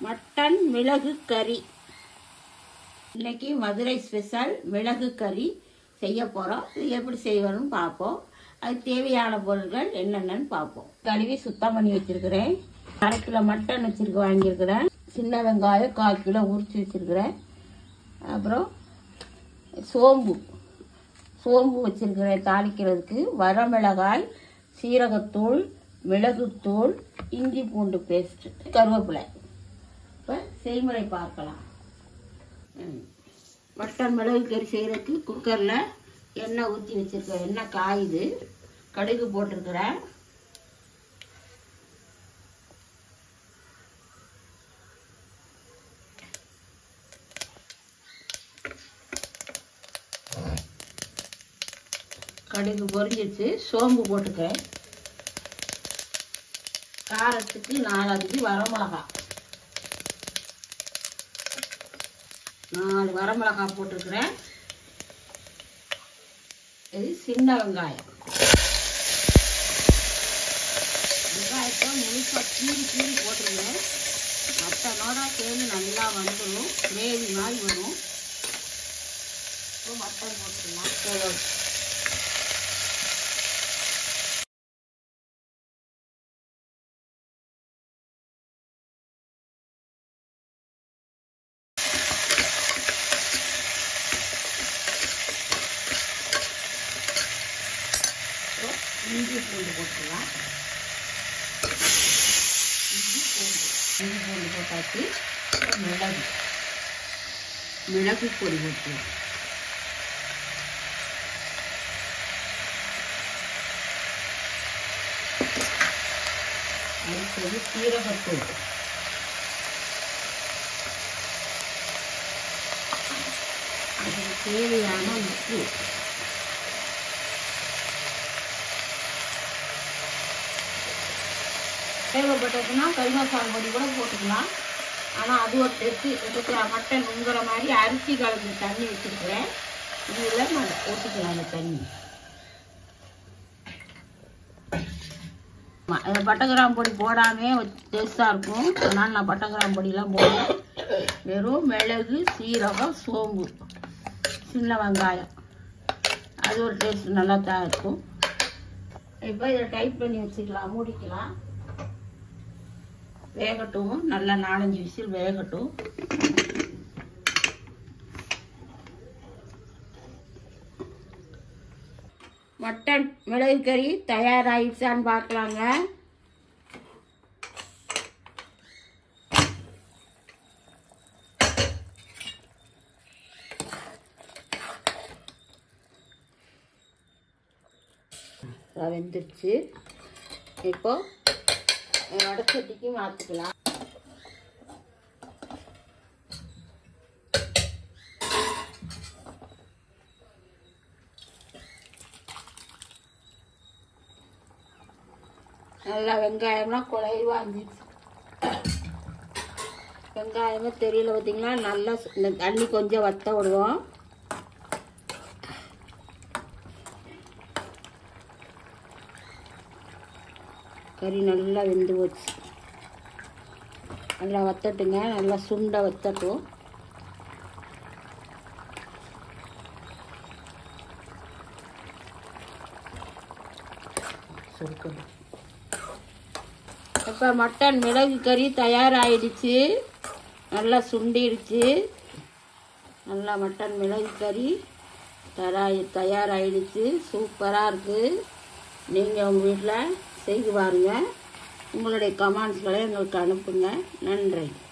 Mutton மிளகு கறி. இன்னைக்கு மதுரை ஸ்பெஷல் மிளகு கறி செய்ய போகிறோம். இது எப்படி செய்யணும்னு பார்ப்போம். அதுக்கு தேவையான பொருட்கள் என்னென்னு பார்ப்போம். கழுவி சுத்தம் பண்ணி வச்சுருக்கிறேன். 1/2 கிலோ மட்டன் வாங்கியிருக்கிறேன். சின்ன வெங்காயம் 1/4 கிலோ உரித்து வச்சுருக்கிறேன். அப்புறம் சோம்பு வச்சுருக்கிறேன் தாளிக்கிறதுக்கு. வரமிளகாய், சீரகத்தூள், மிளகுத்தூள், இஞ்சி பூண்டு பேஸ்ட், கருவேப்பிலை. இப்போ செய்முறை பார்க்கலாம். மட்டன் மிளகு கறி செய்கிறதுக்கு குக்கரில் எண்ணெய் ஊற்றி வச்சுருக்கேன். எண்ணெய் காயுது. கடுகு போட்டிருக்கிறேன். கடுகு பொரிஞ்சிச்சு. சோம்பு போட்டுக்கிறேன். காரத்துக்கு 4 வரமிளகாய், 4 வரமிளகாய் போட்டிருக்கிறேன். இது சின்ன வெங்காயம். வெங்காயத்தை முழுசாக கீறி போட்டுருக்கேன். மட்டனோட சேர்ந்து நல்லா வந்துடும். கிரேவி மாதிரி வரும். இப்போ மட்டன் போட்டுக்கலாம். இஞ்சி பூண்டு போட்டுக்கலாம். இஞ்சி பூண்டு போட்டாச்சு. மிளகு பொடி போட்டுக்கலாம். அடுத்தது சீரகத்தூள். அதுக்கு தேவையான உப்பு. தேவைப்பட்டதுன்னா கறி மசாலா பொடி கூட போட்டுக்கலாம். ஆனால் அது ஒரு டெஸ்ட்டு. மட்டன் உங்குற மாதிரி அரிசி கலந்து தண்ணி வச்சுருக்கிறேன். இதில் நான் போட்டுக்கலாம். அந்த தண்ணி பட்டை கிராம்பு பொடி போடாமே டேஸ்ட்டாக இருக்கும். அதனால் நான் பட்டை கிராம்பு பொடியெலாம் போடுவேன். வெறும் மிளகு, சீரகம், சோம்பு, சின்ன வெங்காயம், அது ஒரு டேஸ்ட் நல்லா தான் இருக்கும். இப்போ இதை டைட் பண்ணி வச்சுக்கலாம். மூடிக்கலாம். வேகட்டும். நல்லா 4-5 விசில் வேகட்டும். மட்டன் மிளகு கறி தயாராகிடுச்சான்னு பார்க்கலாங்க. வெந்துடுச்சு. இப்போ வடச்சட்டிக்கு மாற்றிக்கலாம். நல்லா வெங்காயம்லாம் குழைவா இருந்துச்சு. வெங்காயமே தெரியல பார்த்தீங்களா. நல்லா இந்த தண்ணி கொஞ்சம் வத்த விடுவோம். கறி நல்லா வெந்து போச்சு. நல்லா வத்தட்டுங்க. நல்லா சுண்டை வத்தட்டும். இப்போ மட்டன் மிளகு கறி தயாராகிடுச்சு. நல்லா சுண்டிடுச்சு. நல்லா மட்டன் மிளகு கறி தயாராகிடுச்சு. சூப்பராக இருக்குது. நீங்கள் உங்கள் வீட்டில் செய்து பாருங்கள். உங்களுடைய கமெண்ட்ஸ்களை எங்களுக்கு அனுப்புங்க. நன்றி.